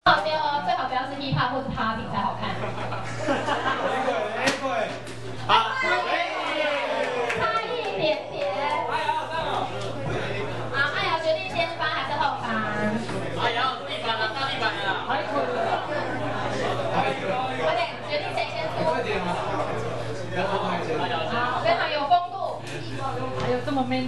好丢哦，最好不要是 hip hop 或是 party 才好看。 好， 差一点点。好，艾瑶决定先翻还是后翻？ 哎呀，地板了，大地板了，还可以。 快点，决定谁先出。 快点啊！不要偷拍先。 好，非常有风度。 还有这么 man。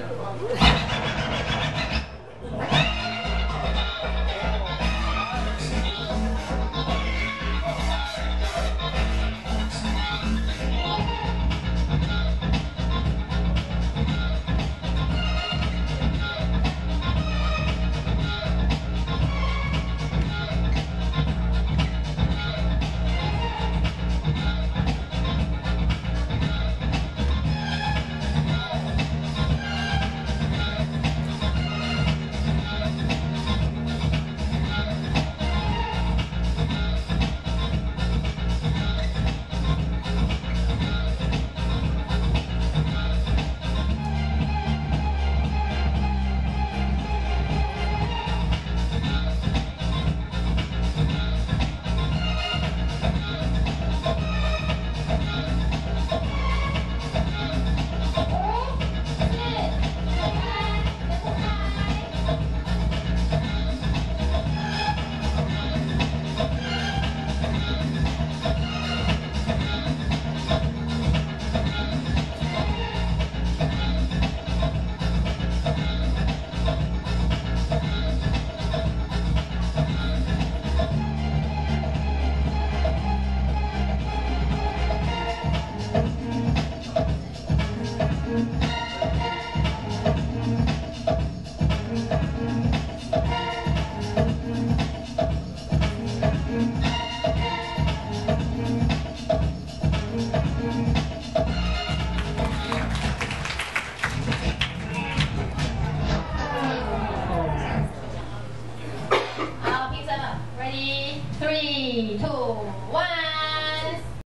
好，评审们 ，ready， 3, 2, 1。